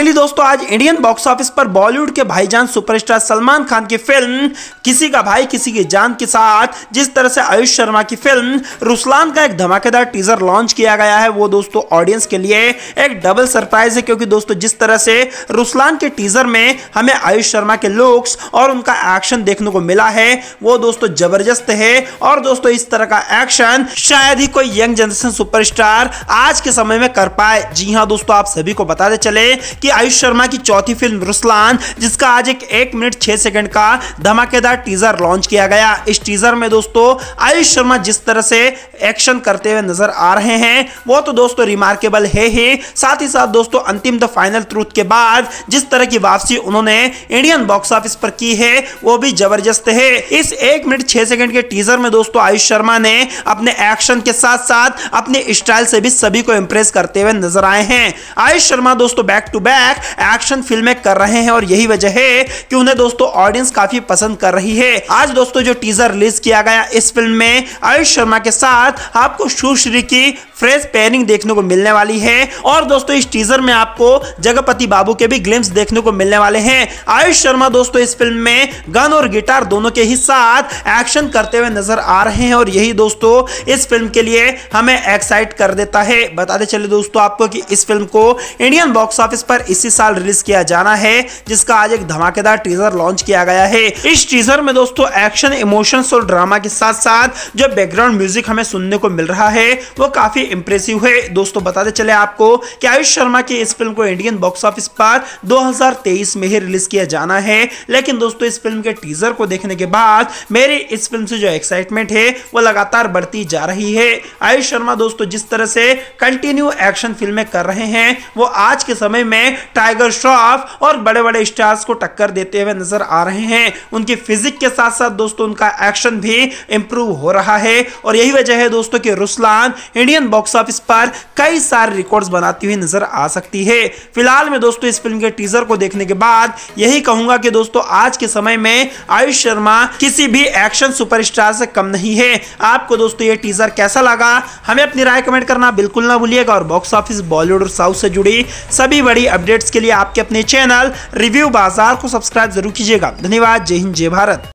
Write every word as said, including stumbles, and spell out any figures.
Finally दोस्तों आज Indian box office पर बॉलीवुड के भाईजान सुपरस्टार सलमान खान की फिल्म किसी का भाई किसी की जान के साथ जिस तरह से आयुष शर्मा की फिल्म रुस्लान का एक धमाकेदार टीजर लॉन्च किया गया है, वो दोस्तों ऑडियंस के लिए एक डबल सरप्राइज है। क्योंकि दोस्तों जिस तरह से रुस्लान के टीजर में हमें आयुष शर्मा के लुक्स और उनका एक्शन देखने को मिला है वो दोस्तों जबरदस्त है। और दोस्तों इस तरह का एक्शन शायद ही कोई यंग जनरेशन सुपरस्टार आज के समय में कर पाए। जी हाँ दोस्तों, आप सभी को बताते चले कि आयुष शर्मा की चौथी फिल्म रुस्लान, जिसका आज एक एक मिनट छह सेकंड का धमाकेदार टीजर लॉन्च किया गया। इस टीजर में दोस्तों आयुष शर्मा जिस तरह से एक्शन करते हुए नजर आ रहे हैं वो तो दोस्तों रिमार्केबल है ही। साथ ही साथ दोस्तों अंतिम द फाइनल ट्रूथ के बाद जिस तरह की वापसी उन्होंने इंडियन बॉक्स ऑफिस पर की है वो भी जबरदस्त है। इस एक मिनट छह सेकंड के टीजर में दोस्तों आयुष शर्मा ने अपने एक्शन के साथ साथ अपने स्टाइल से भी सभी को इंप्रेस करते हुए नजर आए हैं। आयुष शर्मा दोस्तों बैक टू बैक एक्शन फिल्में कर रहे हैं और यही वजह है कि उन्हें दोस्तों ऑडियंस काफी पसंद कर रही है। आज दोस्तों जो टीजर रिलीज किया गया इस फिल्म में आयुष शर्मा के साथ आपको सुश्री की फ्रेश पेयरिंग देखने को मिलने वाली है। और दोस्तों इस टीजर में आपको जगपति बाबू के भी ग्लिम्स देखने को मिलने वाले हैं। आयुष शर्मा दोस्तों इस फिल्म में गन और गिटार दोनों के ही साथ एक्शन करते हुए नजर आ रहे हैं और यही दोस्तों इस फिल्म के लिए हमें एक्साइट कर देता है। बताते चले दोस्तों आपको कि इस फिल्म को इंडियन बॉक्स ऑफिस पर इसी साल रिलीज किया जाना है, जिसका आज एक धमाकेदार टीजर लॉन्च किया गया है। इस टीजर में दोस्तों एक्शन, इमोशंस और ड्रामा के साथ साथ जो बैकग्राउंड म्यूजिक हमें सुनने को मिल रहा है वो काफी इंप्रेसिव है। दोस्तों बताते चले आपको कि आयुष शर्मा की इस फिल्म को इंडियन बॉक्स ऑफिस पर दो हज़ार तेईस में ही रिलीज किया जाना है, लेकिन दोस्तों इस फिल्म के टीजर को देखने के बाद मेरी इस फिल्म से जो एक्साइटमेंट है वो लगातार बढ़ती जा रही है। आयुष शर्मा दोस्तों जिस तरह से कंटिन्यू एक्शन फिल्में कर रहे हैं वो आज के समय में टाइगर श्रॉफ और बड़े बड़े स्टार्स को टक्कर देते हुए नजर आ रहे हैं। उनकी फिजिक के साथ साथ दोस्तों उनका एक्शन भी इंप्रूव हो रहा है और यही वजह है दोस्तों कि रुस्लान इंडियन बॉक्स ऑफिस पर कई सारे रिकॉर्ड्स बनाती हुई नजर आ सकती है। फिलहाल में दोस्तों इस फिल्म के टीजर को देखने के बाद यही कहूंगा कि दोस्तों आज के समय में आयुष शर्मा किसी भी एक्शन सुपरस्टार से कम नहीं है। आपको दोस्तों ये टीजर कैसा लगा हमें अपनी राय कमेंट करना बिल्कुल ना भूलिएगा और बॉक्स ऑफिस बॉलीवुड और साउथ से जुड़ी सभी बड़ी अपडेट्स के लिए आपके अपने चैनल रिव्यू बाजार को सब्सक्राइब जरूर कीजिएगा। धन्यवाद। जय हिंद, जय भारत।